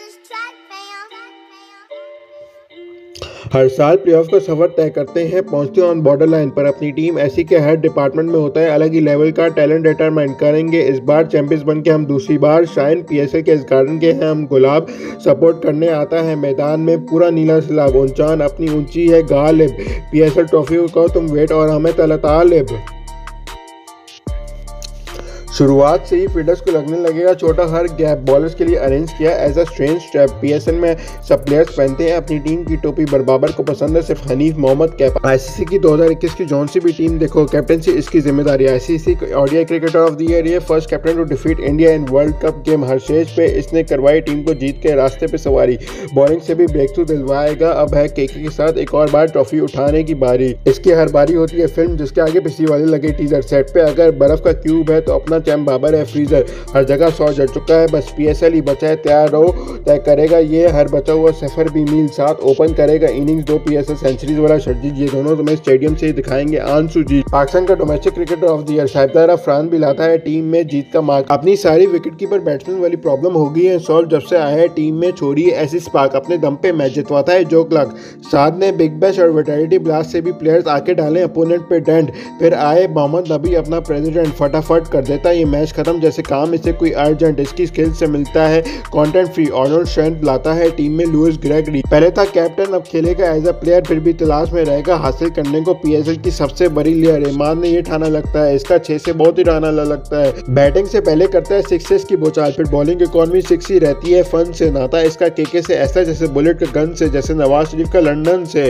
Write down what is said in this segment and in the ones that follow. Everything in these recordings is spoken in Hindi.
हर साल प्लेऑफ का सफर तय करते हैं, पहुंचते ऑन बॉर्डर लाइन पर अपनी टीम। ऐसी के हर डिपार्टमेंट में होता है अलग ही लेवल का टैलेंट डिटरमाइन करेंगे। इस बार चैंपियंस बन के हम दूसरी बार शाइन। पीएसएल के इस गार्डन के हैं हम गुलाब, सपोर्ट करने आता है मैदान में पूरा नीला सैलाब। ऊंचान अपनी ऊंची है गालिब, पीएसएल ट्रॉफी को तुम वेट और हमें तलतालिब। शुरुआत से ही फील्डर्स को लगने लगेगा छोटा हर गैप, बॉलर्स के लिए अरेंज किया as a strange step. PSL में सब प्लेयर्स पहनते हैं अपनी टीम की टोपी, बरबाबर को पसंद है सिर्फ हनीफ मोहम्मद कैप। आईसीसी की 2021 की जौन सी भी टीम देखो, कैप्टनसी इसकी जिम्मेदारी। ICC ODI cricketer of the year, ये first captain to defeat India in World Cup game. हर स्टेज पे इसने करवाई टीम को जीत के रास्ते पे सवारी। बॉलिंग से भी ब्रेक थ्रू दिलवाएगा, अब है केके के साथ एक और बार ट्रॉफी उठाने की बारी। इसकी हर बारी होती है फिल्म जिसके आगे पिछली वाले लगे टीजर। सेट पे अगर बर्फ का क्यूब है तो अपना चैम बाबर है फ्रीजर। हर जगह 100 जड़ चुका है, बस पीएसएल ही बचा है। तैयार रहो, तय करेगा ये हर बचा हुआ सफर भी मील। साथ ओपन करेगा इनिंग्स 2 पीएसएल सेंचुरीज वाला शर्जीत। ये दोनों तुम्हें स्टेडियम से ही दिखाएंगे आंसू जी। पाकिस्तान का domestic cricketer of the year Shahid Afran भी लाता है टीम में जीत का मार्क। अपनी सारी विकेट कीपर बैट्समैन वाली प्रॉब्लम हो गई है सॉल्व जब से आया है टीम में। छोड़ी ऐसी स्पार्क, अपने दम पे मैच जितवाता है जो क्लक। साथ ने बिग बैश और वेटरिटी ब्लास्ट से भी प्लेयर्स आके डाले अपोनेंट पे डेंट। फिर आए मोहम्मद नबी अपना प्रेसिडेंट, फटाफट कर देता है ये मैच खत्म जैसे काम इसे कोई अर्जेंट। इसकी स्किल से मिलता है कंटेंट फ्री। आर्नोल्ड स्ट्रेंथ लाता है टीम में लुइस ग्रेगरी। पहले था कैप्टन, अब खेलेगा एज अ प्लेयर, फिर भी तलाश में रहेगा हासिल करने को पीएसएल की सबसे बड़ी लेयर। ईमान ने ये ठाना लगता है इसका 6 से बहुत ही ठाना लगता है। बैटिंग से पहले करता है सिक्सेस की बौछार, फिर बॉलिंग इकॉनमी 6 ही रहती है फन से। नाता इसका केके से ऐसा जैसे बुलेट का गन से, जैसे नवाज शरीफ का लंदन से।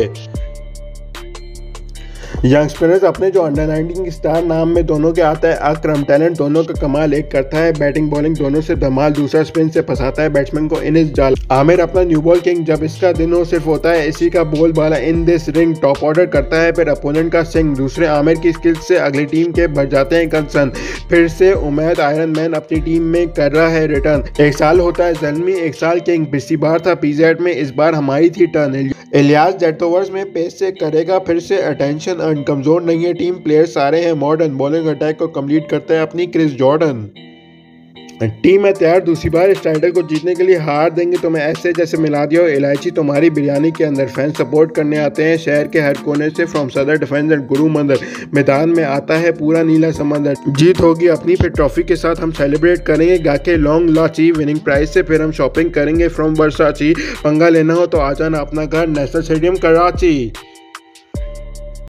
यंग स्पिनर्स अपने जो अंडर 19 स्टार नाम में दोनों के आता है अक्रम। टैलेंट दोनों का कमाल, एक करता है बैटिंग बॉलिंग दोनों से धमाल, दूसरा स्पिन से फंसाता है बैट्समैन को इन इस जाल। आमिर अपना न्यू बॉल किंग, जब इसका दिन हो सिर्फ होता है इसी का बोल बाला in this ring. Top order करता है फिर अपोनेंट का सिंग, दूसरे आमिर की स्किल्स से अगली टीम के भर जाते हैं कंसर्न। फिर से उमैद आयरन मैन अपनी टीम में कर रहा है रिटर्न। एक साल होता है जलमी, एक साल किंग। पिछली बार था पीजेड में, इस बार हमारी थी टर्न। इलियास डेथ ओवर्स में पेस से करेगा फिर से अटेंशन अर्न। कमजोर नहीं है टीम, प्लेयर्स सारे हैं मॉडर्न। बॉलिंग अटैक को कंप्लीट करता है अपनी क्रिस जॉर्डन। टीम है तैयार दूसरी बार इस टाइटल को जीतने के लिए। हार देंगे तुम्हें ऐसे जैसे मिला दिया इलायची तुम्हारी बिरयानी के अंदर। फैंस सपोर्ट करने आते हैं शहर के हर कोने से, फ्रॉम सदर डिफेंस एंड गुरु मंदिर। मैदान में आता है पूरा नीला समंदर। जीत होगी अपनी फिर ट्रॉफी के साथ हम सेलिब्रेट करेंगे गा के लॉन्ग लाची। विनिंग प्राइस से फिर हम शॉपिंग करेंगे फ्रॉम वर्साची। पंगा लेना हो तो आ जाना अपना घर नेशनल स्टेडियम कराची।